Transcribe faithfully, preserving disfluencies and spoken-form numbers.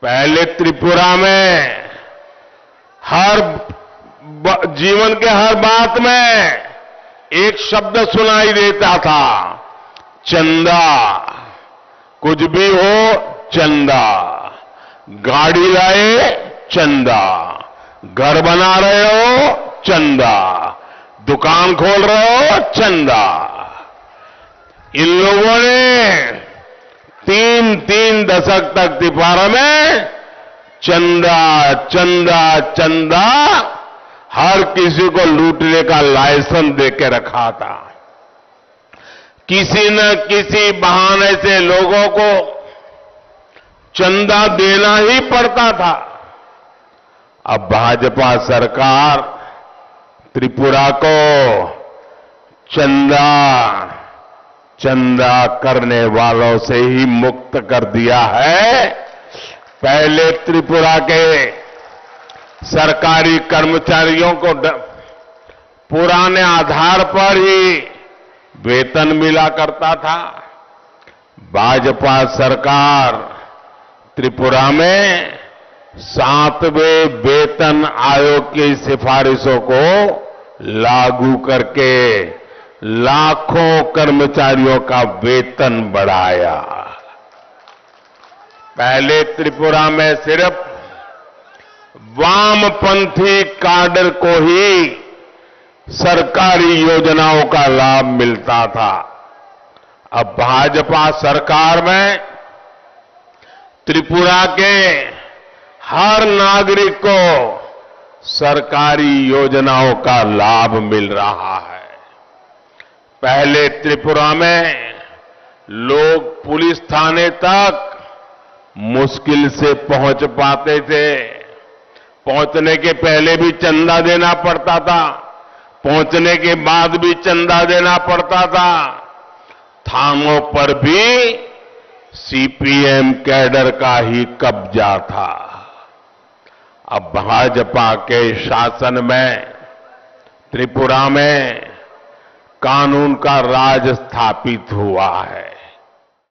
पहले त्रिपुरा में हर जीवन के हर बात में एक शब्द सुनाई देता था, चंदा। कुछ भी हो, चंदा। गाड़ी लाए, चंदा। घर बना रहे हो, चंदा। दुकान खोल रहे हो, चंदा। इन लोगों ने तीन तीन दशक तक त्रिपुरा में चंदा चंदा चंदा हर किसी को लूटने का लाइसेंस देके रखा था। किसी न किसी बहाने से लोगों को चंदा देना ही पड़ता था। अब भाजपा सरकार त्रिपुरा को चंदा चंदा करने वालों से ही मुक्त कर दिया है। पहले त्रिपुरा के सरकारी कर्मचारियों को पुराने आधार पर ही वेतन मिला करता था। भाजपा सरकार त्रिपुरा में सातवें वेतन आयोग की सिफारिशों को लागू करके लाखों कर्मचारियों का वेतन बढ़ाया। पहले त्रिपुरा में सिर्फ वामपंथी काडर को ही सरकारी योजनाओं का लाभ मिलता था। अब भाजपा सरकार में त्रिपुरा के हर नागरिक को सरकारी योजनाओं का लाभ मिल रहा है। पहले त्रिपुरा में लोग पुलिस थाने तक मुश्किल से पहुंच पाते थे। पहुंचने के पहले भी चंदा देना पड़ता था, पहुंचने के बाद भी चंदा देना पड़ता था। थानों पर भी सीपीएम कैडर का ही कब्जा था। अब भाजपा के शासन में त्रिपुरा में कानून का राज स्थापित हुआ है।